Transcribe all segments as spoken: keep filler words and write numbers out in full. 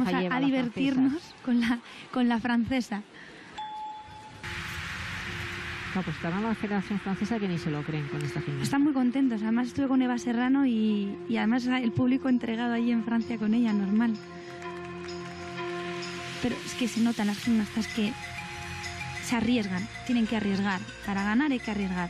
vamos a, a divertirnos con la, con la francesa. No, pues está la Federación Francesa que ni se lo creen con esta gimnasta. Están muy contentos. Además estuve con Eva Serrano y, y además el público entregado allí en Francia con ella, normal. Pero es que se notan las gimnastas que se arriesgan, tienen que arriesgar. Para ganar hay que arriesgar.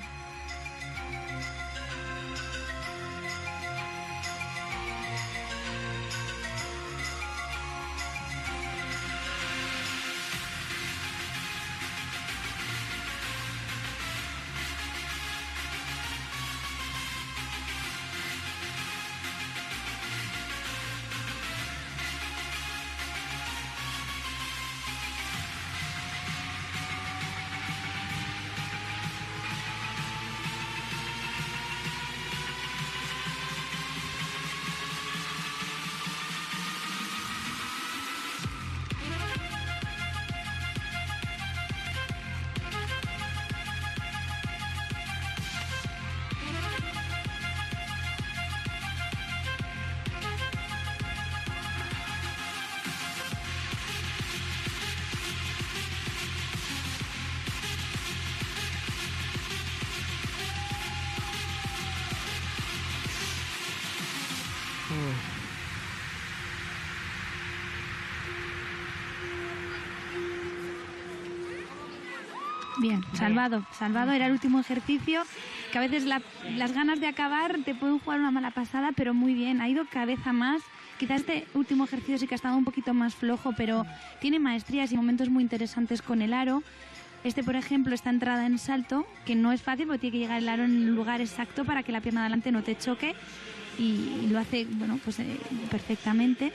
Bien, salvado, salvado, era el último ejercicio, que a veces la, las ganas de acabar te pueden jugar una mala pasada, pero muy bien, ha ido cabeza más. Quizás este último ejercicio sí que ha estado un poquito más flojo, pero tiene maestrías y momentos muy interesantes con el aro. Este, por ejemplo, esta entrada en salto, que no es fácil porque tiene que llegar el aro en el lugar exacto para que la pierna de adelante no te choque, y, y lo hace, bueno, pues eh, perfectamente.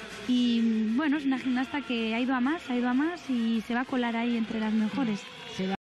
Y bueno, es una gimnasta que ha ido a más, ha ido a más y se va a colar ahí entre las mejores.